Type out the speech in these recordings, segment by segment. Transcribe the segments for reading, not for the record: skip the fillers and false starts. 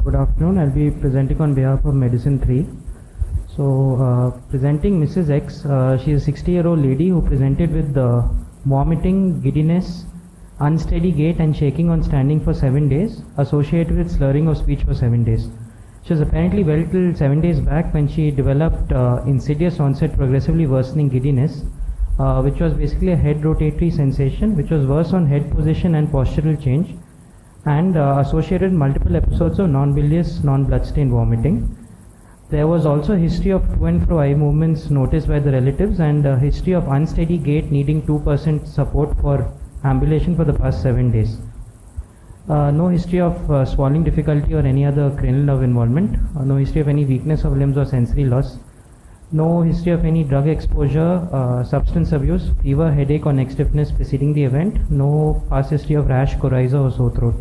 Good afternoon. I'll be presenting on behalf of Medicine 3. Presenting Mrs. X, she is a 60-year-old lady who presented with vomiting, giddiness, unsteady gait and shaking on standing for 7 days, associated with slurring of speech for 7 days. She was apparently well till 7 days back when she developed insidious onset progressively worsening giddiness, which was basically a head rotatory sensation, which was worse on head position and postural change, and associated with multiple episodes of non-bilious, non-bloodstained vomiting. There was also a history of to and fro eye movements noticed by the relatives, and a history of unsteady gait needing 2% support for ambulation for the past 7 days. No history of swallowing difficulty or any other cranial nerve involvement. No history of any weakness of limbs or sensory loss. No history of any drug exposure, substance abuse, fever, headache or neck stiffness preceding the event. No past history of rash, coryza or sore throat.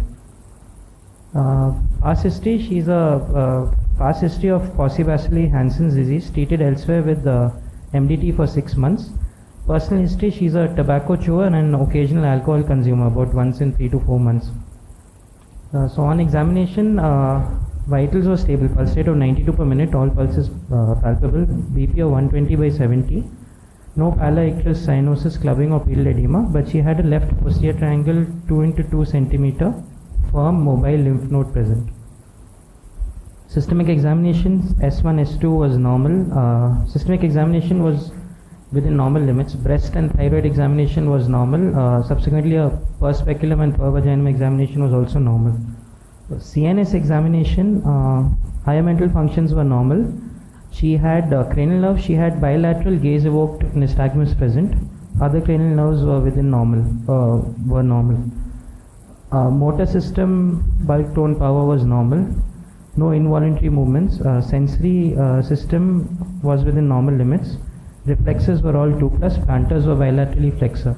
Past history, she's a past history of Pauci-Vasili-Hansen's disease, treated elsewhere with MDT for 6 months. Personal history, she's a tobacco chewer and an occasional alcohol consumer, about once in 3 to 4 months. So on examination, vitals were stable, pulse rate of 92 per minute, all pulses palpable, BP of 120/70, no pallor, icterus, cyanosis, clubbing or pedal edema, but she had a left posterior triangle 2 into 2 centimeter firm mobile lymph node present. Systemic examinations, S1, S2 was normal. Systemic examination was within normal limits. Breast and thyroid examination was normal. Subsequently, a per speculum and per vaginum examination was also normal. CNS examination, higher mental functions were normal. She had cranial nerve, she had bilateral gaze evoked nystagmus present. Other cranial nerves were within normal, motor system bulk tone power was normal. No involuntary movements. Sensory system was within normal limits. Reflexes were all 2+, plantars were bilaterally flexor.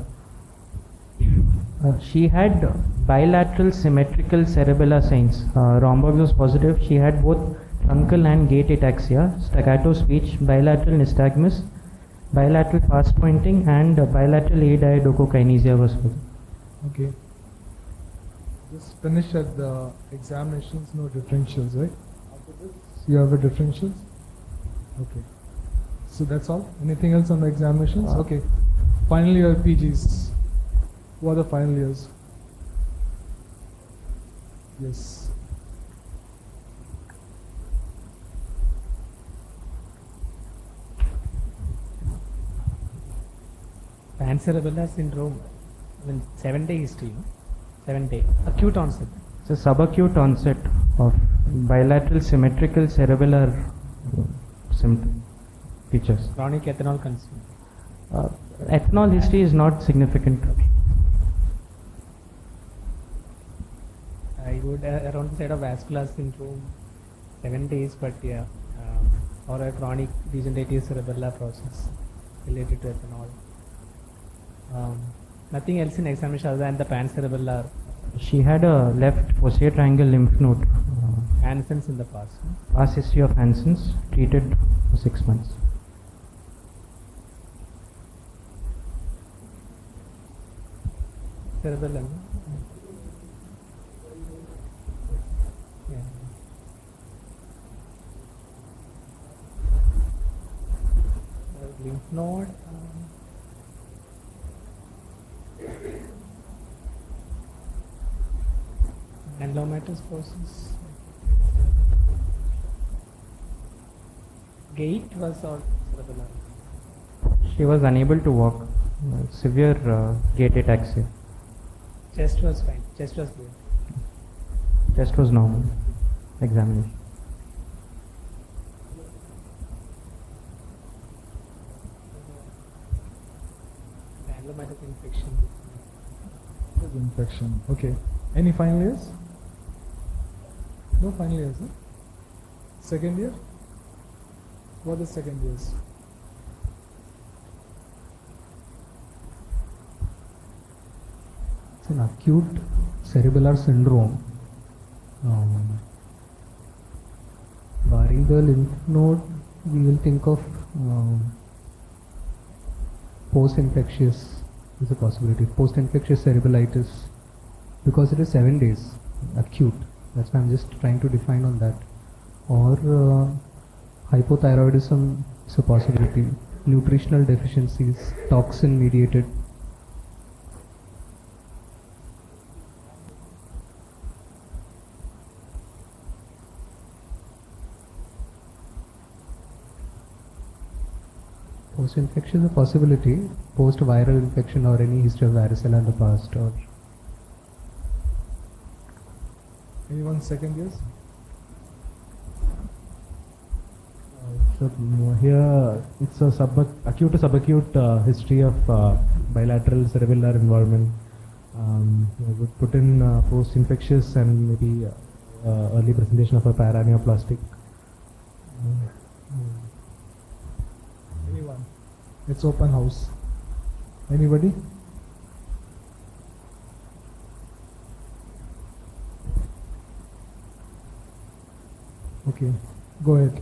She had bilateral symmetrical cerebellar signs. Rhomboids was positive. She had both truncal and gait ataxia, staccato speech, bilateral nystagmus, bilateral fast pointing, and bilateral adiadochokinesia was present. Okay. Just finish at the examinations, no differentials, right? After this, you have a differentials? Okay. So that's all? Anything else on the examinations? Okay. Final year PGs. Who are the final years? Yes. Pancerebellar syndrome, 7-day history, 7-day, acute onset. It's a subacute onset of bilateral symmetrical cerebellar symptom features. Chronic ethanol consumption. Ethanol history is not significant. I would around the side of vascular syndrome, 7 days, but yeah, or a chronic degenerative cerebellar process related to ethanol. Nothing else in examination other than the pancerebellar. She had a left posterior triangle lymph node. Hansen's in the past. Past history of Hansen's, treated for 6 months. Cerebellum. Yeah. Lymph node. Granulomatosis. Gait was all cerebellar. She was unable to walk. Severe gait ataxia. Chest was fine. Chest was good. Chest was normal. Examination. Granulomatosis infection. Infection. Okay. Any final years? No final years, huh? Second year? What is second years? It's an acute cerebellar syndrome. Barring the lymph node, we will think of post-infectious is a possibility. Post-infectious cerebralitis, because it is 7 days, acute. That's why I'm just trying to define on that. Or hypothyroidism is a possibility. Nutritional deficiencies, toxin mediated. Post-infection is a possibility. Post-viral infection or any history of varicella in the past. Or Anyone second years? So here it's a acute to subacute history of bilateral cerebellar involvement. I would put in post-infectious and maybe early presentation of a paraneoplastic. Anyone? It's open house. Anybody? Okay, go ahead.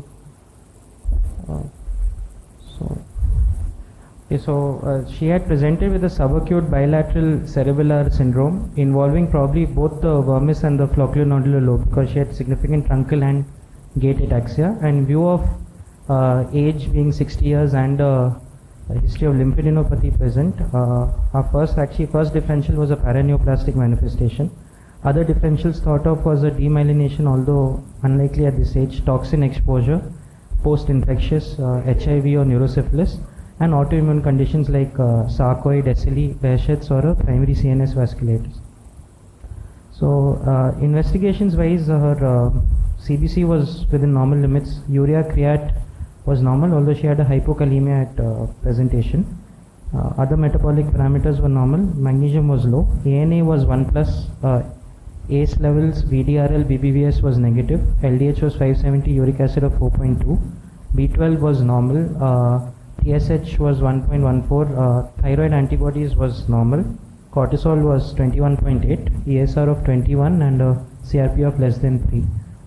She had presented with a subacute bilateral cerebellar syndrome involving probably both the vermis and the flocculonodular lobe, because she had significant truncal and gait ataxia. And in view of age being 60 years and a history of lymphadenopathy present, our first differential was a paraneoplastic manifestation. Other differentials thought of was a demyelination, although unlikely at this age, toxin exposure, post-infectious, HIV or neurosyphilis, and autoimmune conditions like sarcoid, SLE, Behçet's, or a primary CNS vasculitis. So, investigations wise, her CBC was within normal limits. Urea creat was normal, although she had a hypokalemia at presentation. Other metabolic parameters were normal. Magnesium was low. ANA was 1+. ACE levels, VDRL, BBVS was negative. LDH was 570, uric acid of 4.2. B12 was normal. TSH was 1.14. Thyroid antibodies was normal. Cortisol was 21.8. ESR of 21 and CRP of less than 3.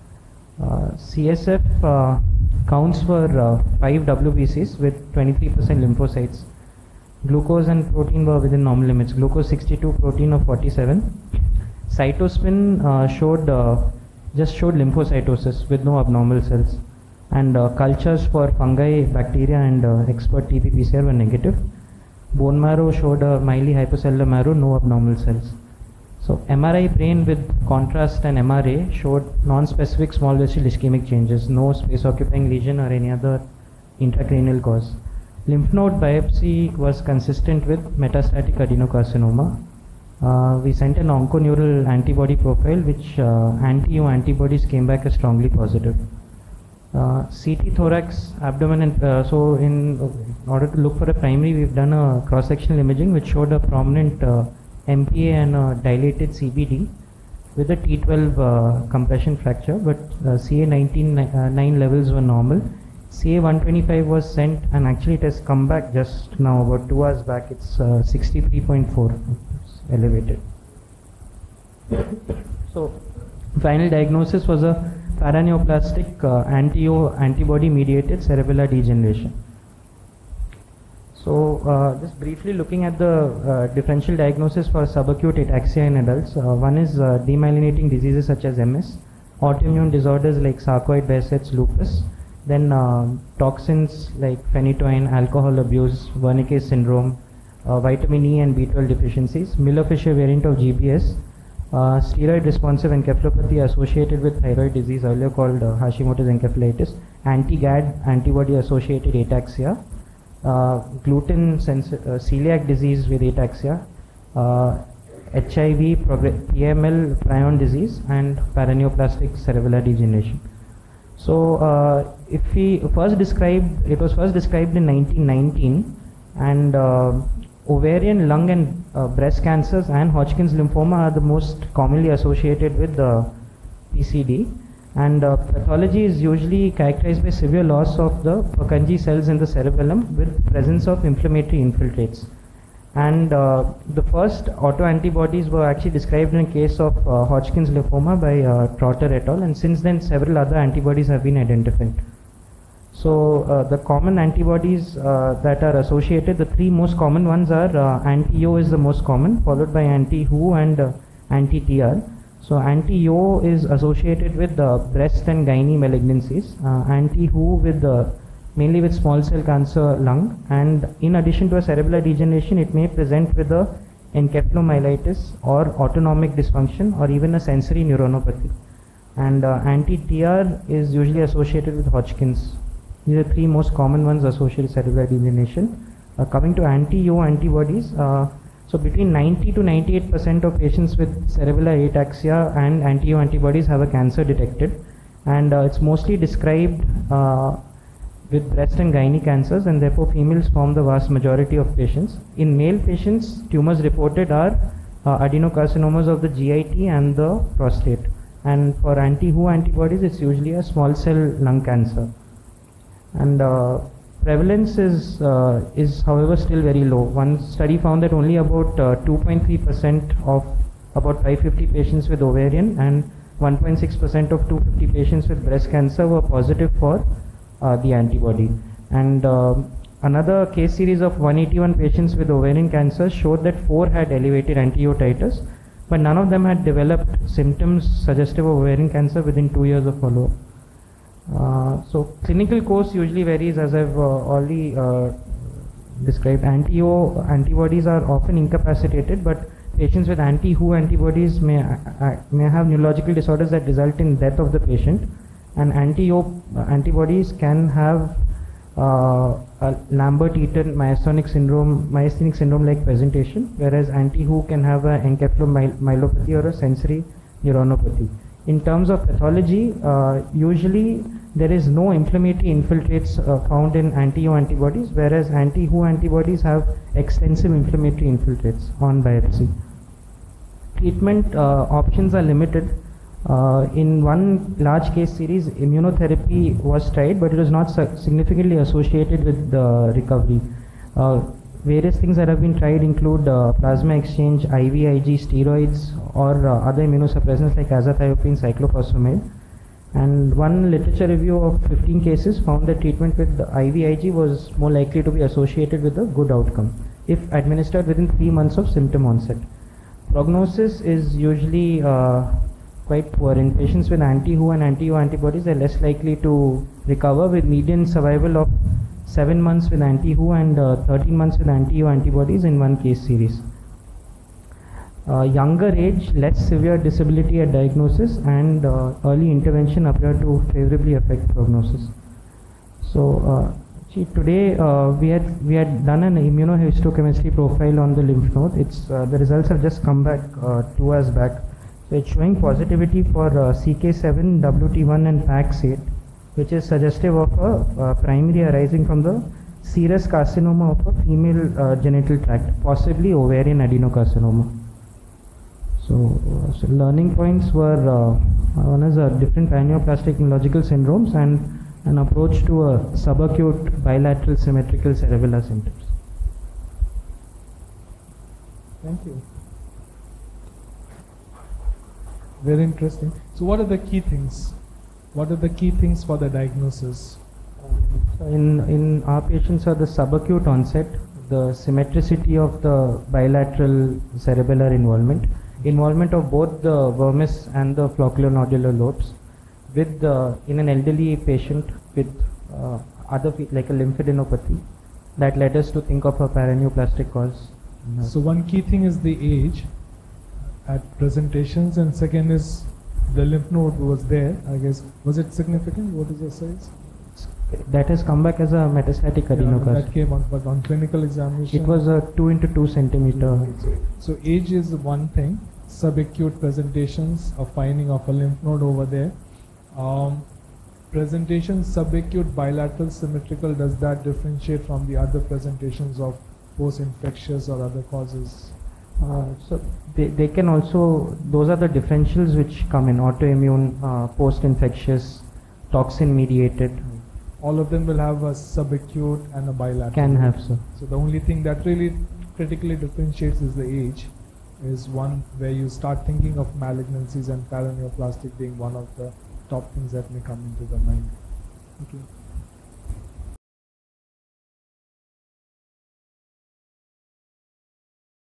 CSF counts for 5 WBCs with 23% lymphocytes. Glucose and protein were within normal limits. Glucose 62, protein of 47. Cytospin just showed lymphocytosis with no abnormal cells. And cultures for fungi, bacteria, and expert TP-PCR were negative. Bone marrow showed a mildly hypocellular marrow, no abnormal cells. So MRI brain with contrast and MRA showed non-specific small vessel ischemic changes, no space-occupying lesion or any other intracranial cause. Lymph node biopsy was consistent with metastatic adenocarcinoma. We sent an onconeural antibody profile, which anti-U antibodies came back as strongly positive. CT thorax, abdomen, and so in order to look for a primary, we've done a cross-sectional imaging which showed a prominent MPA and a dilated CBD with a T12 compression fracture, but CA19 levels were normal. CA125 was sent, and actually it has come back just now, about 2 hours back. It's 63.4, elevated. So final diagnosis was a paraneoplastic anti-O antibody mediated cerebellar degeneration. So just briefly looking at the differential diagnosis for subacute ataxia in adults. One is demyelinating diseases such as MS, autoimmune disorders like sarcoid, Behçet's, lupus, then toxins like phenytoin, alcohol abuse, Wernicke syndrome, vitamin E and B12 deficiencies, Miller-Fisher variant of GBS, steroid responsive encephalopathy associated with thyroid disease, earlier called Hashimoto's encephalitis, anti-GAD antibody associated ataxia, gluten celiac disease with ataxia, HIV, PML, prion disease, and paraneoplastic cerebellar degeneration. So if we first described, it was first described in 1919, and ovarian, lung, and breast cancers and Hodgkin's lymphoma are the most commonly associated with the PCD. And pathology is usually characterized by severe loss of the Purkinje cells in the cerebellum with presence of inflammatory infiltrates. And the first autoantibodies were actually described in a case of Hodgkin's lymphoma by Trotter et al. And since then, several other antibodies have been identified. So the common antibodies that are associated, the three most common ones are anti-O is the most common, followed by anti-WHO and anti-TR. So anti-Yo is associated with breast and gynae malignancies, anti-Hu with mainly with small cell cancer lung, and in addition to a cerebellar degeneration, it may present with a encephalomyelitis or autonomic dysfunction or even a sensory neuronopathy. And anti-TR is usually associated with Hodgkin's. These are three most common ones associated with cerebellar degeneration. Coming to anti-Yo antibodies, so between 90 to 98% of patients with cerebellar ataxia and anti-Yo antibodies have a cancer detected, and it's mostly described with breast and gynae cancers, and therefore females form the vast majority of patients. In male patients, tumors reported are adenocarcinomas of the GIT and the prostate, and for anti-Hu antibodies it's usually a small cell lung cancer. And prevalence is however still very low. One study found that only about 2.3% of about 550 patients with ovarian and 1.6% of 250 patients with breast cancer were positive for the antibody. And another case series of 181 patients with ovarian cancer showed that 4 had elevated anti-Yo titers, but none of them had developed symptoms suggestive of ovarian cancer within 2 years of follow-up. So clinical course usually varies, as I've already described. Anti-Yo antibodies are often incapacitated, but patients with anti-Hu antibodies may have neurological disorders that result in death of the patient. And anti-Yo antibodies can have a Lambert-Eaton myasthenic syndrome-like presentation, whereas anti-Hu can have an encephalomyelopathy or a sensory neuronopathy. In terms of pathology, usually there is no inflammatory infiltrates found in anti-Yo antibodies, whereas anti-Hu antibodies have extensive inflammatory infiltrates on biopsy. Treatment options are limited. In one large case series, immunotherapy was tried, but it was not significantly associated with the recovery. Various things that have been tried include plasma exchange, IVIG, steroids, or other immunosuppressants like azathioprine, cyclophosphamide. And one literature review of 15 cases found that treatment with the IVIG was more likely to be associated with a good outcome if administered within 3 months of symptom onset. Prognosis is usually quite poor. In patients with anti-Hu and anti-Yo antibodies, they're less likely to recover, with median survival of 7 months with anti-Hu and 13 months with anti-Yo antibodies in one case series. Younger age, less severe disability at diagnosis, and early intervention appear to favorably affect prognosis. So today we had done an immunohistochemistry profile on the lymph node. The results have just come back 2 hours back. So it's showing positivity for CK7, WT1 and PAX8, which is suggestive of a primary arising from the serous carcinoma of a female genital tract, possibly ovarian adenocarcinoma. So learning points were one is different paraneoplastic neurological syndromes and an approach to a subacute bilateral symmetrical cerebellar symptoms. Thank you. Very interesting. So what are the key things? What are the key things for the diagnosis? In our patients are the subacute onset, the symmetricity of the bilateral cerebellar involvement of both the vermis and the flocculonodular lobes, with in an elderly patient with like a lymphadenopathy, that led us to think of a paraneoplastic cause. So one key thing is the age at presentations, and second is the lymph node was there, I guess. Was it significant? What is the size? That has come back as a metastatic adenocarcinoma. That came out, but on clinical examination it was a 2 into 2 centimeter. So age is one thing. Subacute presentations, a finding of a lymph node over there. Presentation subacute bilateral symmetrical, does that differentiate from the other presentations of post-infectious or other causes? So they can also, those are the differentials which come in: autoimmune, post-infectious, toxin mediated. All of them will have a subacute and a bilateral. Can have, so. So the only thing that really critically differentiates is the age, is one where you start thinking of malignancies, and paraneoplastic being one of the top things that may come into the mind. Okay.